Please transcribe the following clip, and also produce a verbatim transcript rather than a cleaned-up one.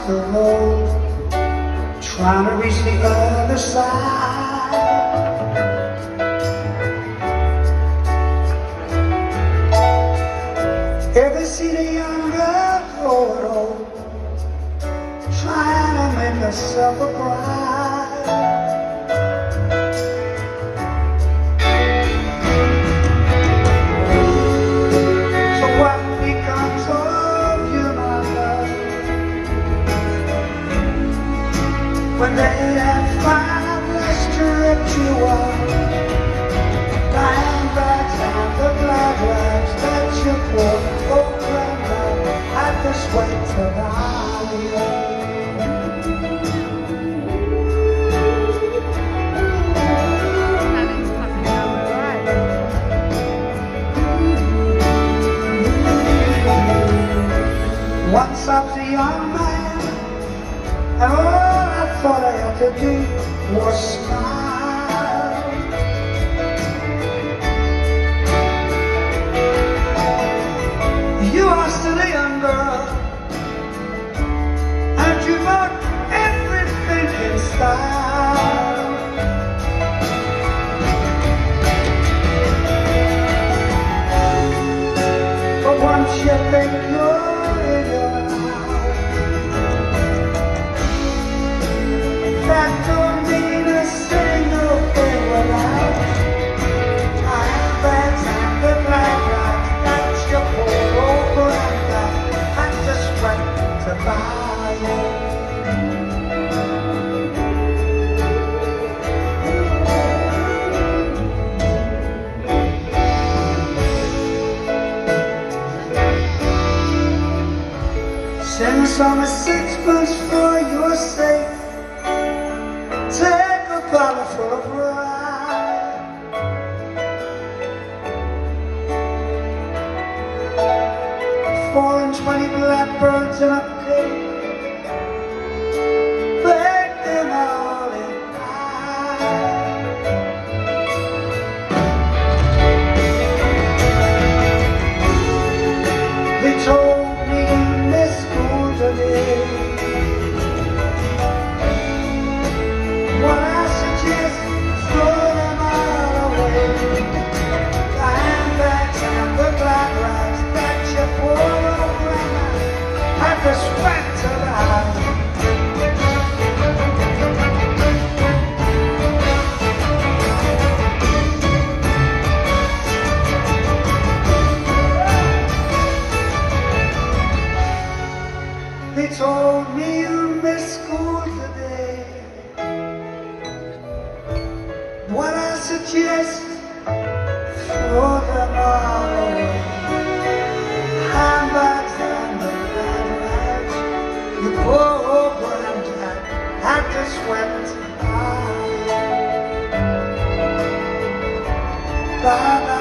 the road, trying to reach the other side. Ever seen a young girl growing old, trying to make herself a bride? So what becomes of you, my love, when they have finally stripped you of the handbags and the glad rags that you wore? Oh, grandma, I just went to buy you. Once I was a young man, and all I thought I had to do was smile. You are still a young girl, and you got everything in style. But once you think you're that don't mean a single thing without the handbags and the black rags that you pulled over and that I just went to buy you. Send some sixpence for your sake. Take a bottle full of rye. Four and twenty blackbirds in a cake, bake them all in pie. They told me in this school today, what I suggest, throw them all away. The handbags and the black rags that you wore over and I just went to buy. They told me you missed school today. What I suggest, throw them all away. Handbags and the bad rags, you poor old granddad, I just went to buy. Bye bye.